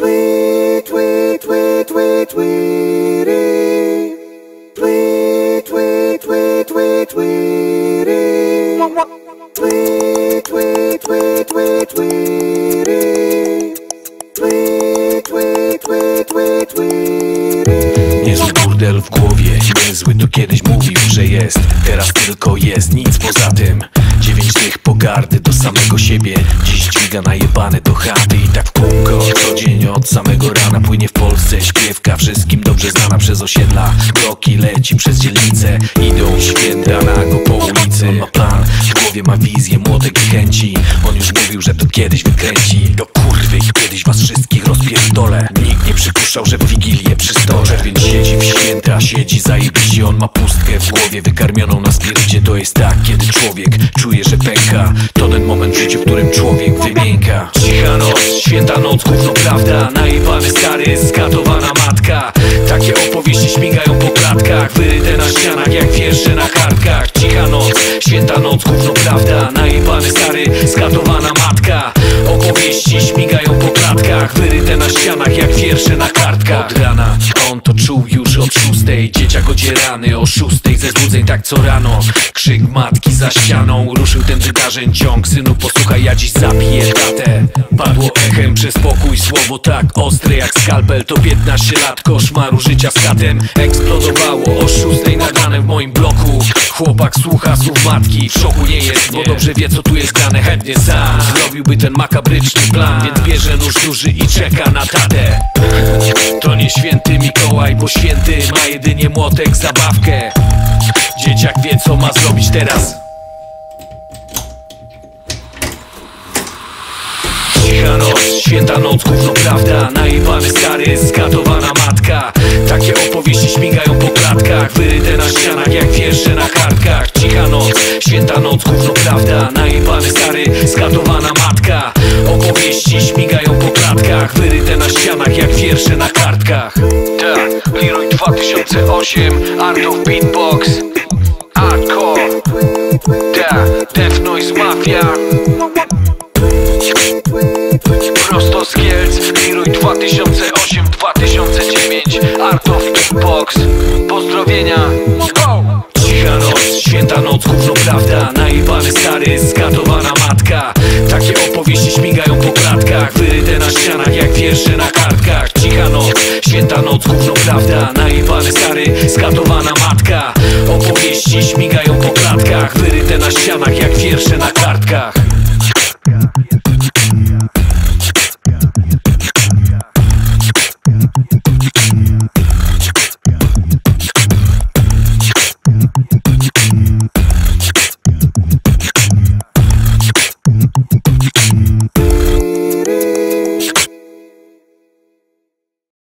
Tweet, tweet, tweet, tweet, tweety. Tweet, tweet, tweet, tweet, tweety. Tweet, tweet, tweet, tweet, tweety. Tweet, tweet, tweet, tweet, tweety. Niezły burdel w głowie, niezły to kiedyś mówił, że jest. Teraz tylko jest, nic poza tym. 9 dych pogardy do samego siebie. Dziś dźwiga najebany do chaty i tak w kółko. Co dzień od samego rana płynie w Polsce śpiewka, wszystkim dobrze znana przez osiedla. Kroki leci przez dzielnicę, idą święta nago po ulicy. On ma plan, w głowie ma wizję, młotek i chęci. On już mówił, że to kiedyś wykręci. Do kurwy i kiedyś was wszystkich rozpierdolę. Nikt nie przypuszczał, że w Wigilię przy stole czerwień siedzi w święta, siedzi zajebiście. On ma pustkę w głowie wykarmioną na spirycie. To jest tak, kiedy człowiek czuje, że pęka. To ten moment w życiu, w którym człowiek wymięka. Cicha noc, święta noc, gówno prawda. Najebany stary, skatowana matka. Takie opowieści śmigają po klatkach, wyryte na ścianach jak wiersze na kartkach. Cicha noc, święta noc, gówno prawda. Najebany stary, skatowana matka. Opowieści śmigają po klatkach, wyryte na ścianach jak wiersze na kartkach. Od rana on to czuł już od 6. Dzieciak odzierany o 6 ze zbudzeń tak co rano. Krzyk matki za ścianą, ruszył ten wydarzeń ciąg. Synu posłuchaj, ja dziś zabiję tatę. Padło echem przez pokój słowo tak ostre jak skalpel. To 15 lat koszmaru życia z katem. Eksplodowało o 6 nad ranem w moim bloku. Chłopak słucha słów matki, w szoku nie jest, bo dobrze wie co tu jest grane. Chętnie sam zrobiłby ten makabryczny plan, więc bierze nóż duży i czeka na tatę. To nie święty Mikołaj, bo święty ma jedynie młotek, zabawkę. Dzieciak wie co ma zrobić teraz. Cicha noc, święta noc, gówno prawda. Najebany stary, skatowana matka. Takie opowieści śmigają po klatkach, wyryte na ścianach jak wiersze na kartkach. Cicha noc, święta noc, gówno prawda. Najebany stary, skatowana matka. Opowieści śmigają po klatkach, wyryte na ścianach jak wiersze na kartkach. Tak, Leroy 2008, Art of Beatbox, Hardcore, Death Noise Mafia. Prosto z Kielc, Leroy 2008-2009, Art of Beatbox. Pozdrowienia. Cicha noc, święta noc, gówno prawda. Najebany stary,